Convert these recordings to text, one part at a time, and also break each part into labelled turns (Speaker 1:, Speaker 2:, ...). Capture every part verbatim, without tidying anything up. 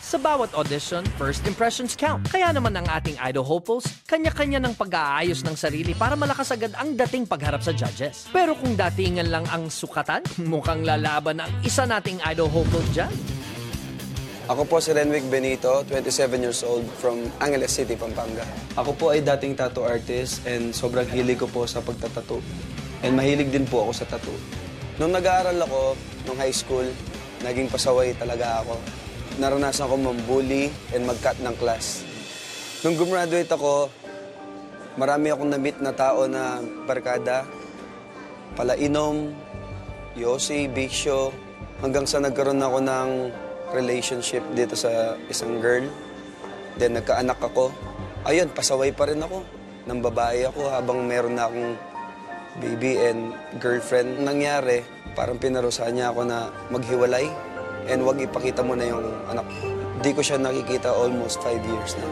Speaker 1: Sa bawat audition, first impressions count. Kaya naman ang ating idol hopefuls, kanya-kanya ng pag-aayos ng sarili para malakas agad ang dating pagharap sa judges. Pero kung datingan lang ang sukatan, mukhang lalaban ang isa nating idol hopeful dyan.
Speaker 2: Ako po si Renwick Benito, twenty-seven years old from Angeles City, Pampanga. Ako po ay dating tattoo artist and sobrang hilig ko po sa pagtatattoo. And mahilig din po ako sa tattoo. Nung nag-aaral ako, nung high school, naging pasaway talaga ako. Naranasan ko mambully and mag-cut ng class. Nung gumraduate ako, marami akong na-meet na tao na barkada, palainom, yosi, bisyo, hanggang sa nagkaroon ako ng relationship dito sa isang girl. Then nagkaanak ako. Ayun, pasaway pa rin ako. Nang babae ako habang meron na akong baby and girlfriend. Nangyari, parang pinarusahan niya ako na maghiwalay. And wag ipakita mo na yung anak. Di ko siya nakikita almost five years na.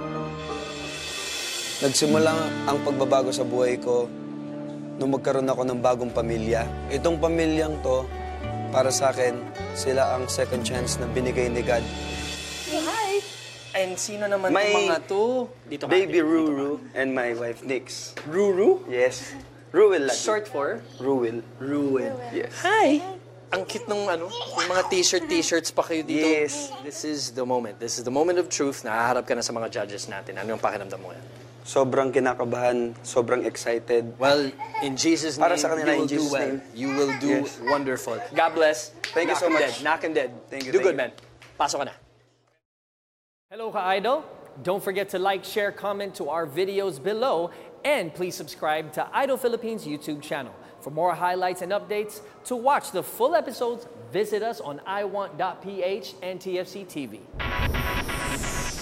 Speaker 2: Nagsimula ang pagbabago sa buhay ko nung magkaroon ako ng bagong pamilya. Itong pamilyang to, para sa akin, sila ang second chance na binigay ni God.
Speaker 3: Hi! And sino naman
Speaker 2: My
Speaker 3: itong mga to? Dito ka,
Speaker 2: baby
Speaker 3: dito,
Speaker 2: Ruru and my wife Nix.
Speaker 3: Ruru?
Speaker 2: Yes. Ruel lang.
Speaker 3: Short for?
Speaker 2: Ruel.
Speaker 3: Ruel.
Speaker 2: Yes.
Speaker 3: Hi! Ang cute nung ano, yung mga t-shirt, t-shirts pa kayo dito.
Speaker 2: Yes.
Speaker 3: This is the moment. This is the moment of truth. Nahaharap ka na sa mga judges natin. Ano yung pakiramdam mo yan?
Speaker 2: Sobrang kinakabahan, sobrang excited.
Speaker 3: Well, in Jesus' name,
Speaker 2: Para sa kanila,
Speaker 3: you will
Speaker 2: in Jesus'
Speaker 3: do well.
Speaker 2: name.
Speaker 3: You will do
Speaker 2: Yes.
Speaker 3: wonderful. God bless.
Speaker 2: Thank you
Speaker 3: Knock
Speaker 2: so
Speaker 3: him
Speaker 2: much.
Speaker 3: Dead. Knock him dead.
Speaker 2: Thank you,
Speaker 3: Do
Speaker 2: thank
Speaker 3: good,
Speaker 2: you.
Speaker 3: man. Pasok ka na.
Speaker 1: Hello ka-idol! Don't forget to like, share, comment to our videos below, and please subscribe to Idol Philippines YouTube channel. For more highlights and updates, to watch the full episodes, visit us on i want dot p h and T F C T V.